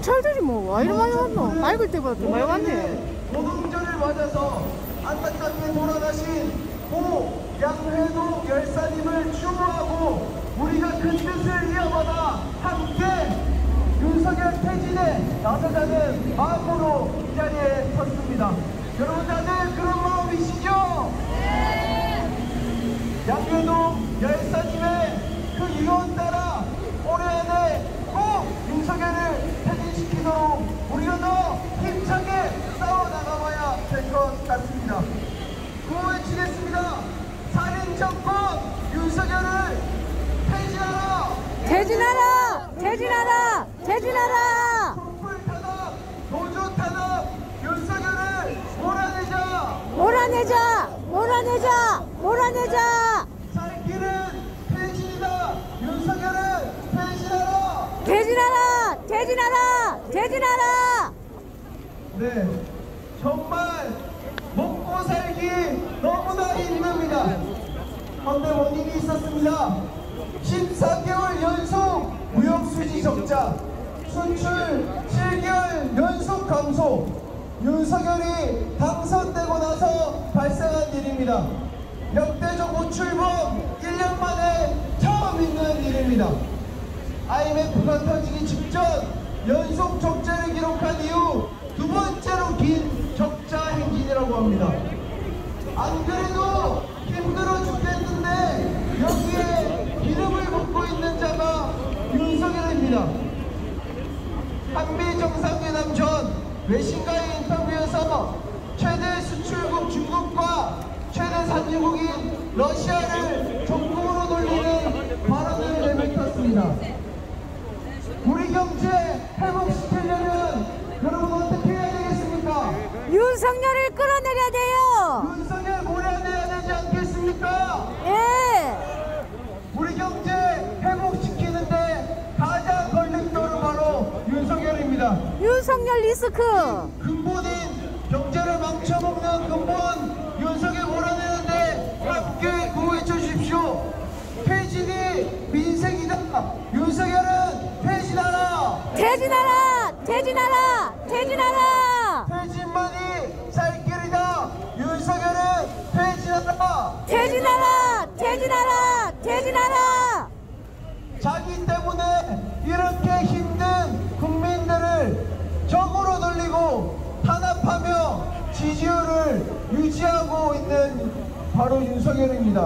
경찰들이 뭐 와 이리 많이 왔노? 밝을 때보다 더 많이 왔네. 노동절을 맞아서 안타깝게 돌아가신 고 양회동 열사님을 추모하고 우리가 큰 뜻을 이어받아 함께 윤석열 퇴진에 나서자는 마음으로 이 자리에 섰습니다. 여러분 다들 그런 마음이시죠? 네! 양회동 열사님의 그 유언 따라 올해 안에 꼭 윤석열을 퇴진시키도록 우리가 더 힘차게 싸워나가봐야 될 것 같습니다. 구호외치겠습니다. 살인정권 윤석열을 퇴진하라! 퇴진하라! 퇴진하라! 퇴진하라! 촛불 탄압, 노조 탄압, 윤석열을 몰아내자! 몰아내자! 몰아내자! 몰아내자! 살 길은 퇴진이다! 윤석열을 퇴진하라! 퇴진하라! 퇴진하라! 퇴진하라! 네, 정말 먹고 살기 너무나 힘듭니다. 그런데 원인이 있었습니다. 14개월 연속 무역수지 적자, 수출 7개월 연속 감소, 윤석열이 당선되고 나서 발생한 일입니다. 역대적 우출범 1년 만에 처음 있는 일입니다. IMF가 터지기 직전 연속 적자를 기록한 이후 두 번째로 긴 적자 행진이라고 합니다. 안 그래도 힘들어 죽겠는데 여기에 기름을 붓고 있는 자가 윤석열입니다. 한미 정상회담 전 외신과의 인터뷰에서 최대 수출국 중국과 최대 산유국인 러시아를 종국으로 돌리는 발언을 내뱉었습니다. 우리 경제 회복시키려면 여러분 어떻게 해야 되겠습니까? 윤석열을 끌어내려야 돼요! 윤석열 몰아내야 되지 않겠습니까? 예! 우리 경제 회복시키는데 가장 걸림돌은 바로 윤석열입니다. 윤석열 리스크! 근본인 경제를 망쳐먹는 근본 윤석열 몰아내는데 함께 구호해쳐 주십시오. 퇴진이 민생이다. 윤석열은 퇴진하라. 퇴진하라! 퇴진하라! 퇴진하라! 퇴진만이 살 길이다. 윤석열은 퇴진하라. 퇴진하라! 퇴진하라! 퇴진하라! 자기 때문에 이렇게 힘든 국민들을 적으로 돌리고 탄압하며 지지율을 유지하고 있는 바로 윤석열입니다.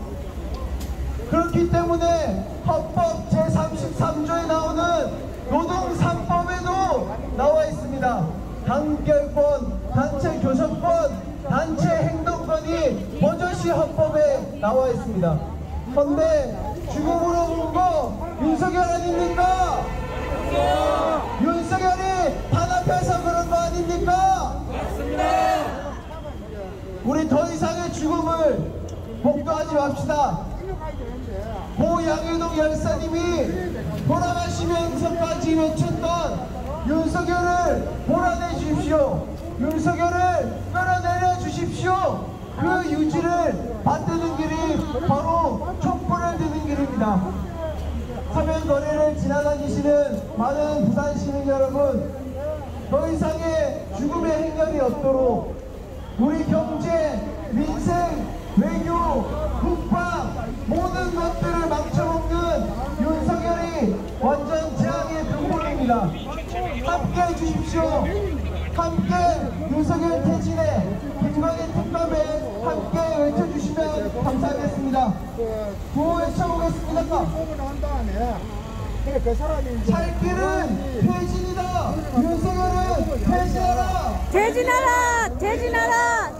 그렇기 때문에 헌법 제33조에 나오는 노동 3법에도 나와 있습니다. 단결권, 단체 교섭권, 단체 행동권이 버젓이 헌법에 나와 있습니다. 그런데 죽음으로 온 거 윤석열 아닙니까? 윤석열이 탄압해서 그런 거 아닙니까? 우리 더 이상의 죽음을 목도하지 맙시다. 고 양회동 열사님이 돌아가시면서까지 외쳤던 윤석열을 몰아내 주십시오. 윤석열을 끌어내려 주십시오. 그 유지를 받드는 길이 바로 촛불을 드는 길입니다. 서면 거리를 지나다니시는 많은 부산 시민 여러분, 더 이상의 죽음의 행렬이 없도록 우리 경제, 민생, 외교, 국방 모든 것들을 망쳐먹는 윤석열이 완전 재앙의 근본입니다. 함께 해주십시오. 함께 윤석열 퇴진에 김광현 특검에 함께 외쳐주시면 감사하겠습니다. 구호 외쳐보겠습니다. 살 길은 퇴진이다. 윤석열은 퇴진하라. 퇴진하라! 퇴진하라!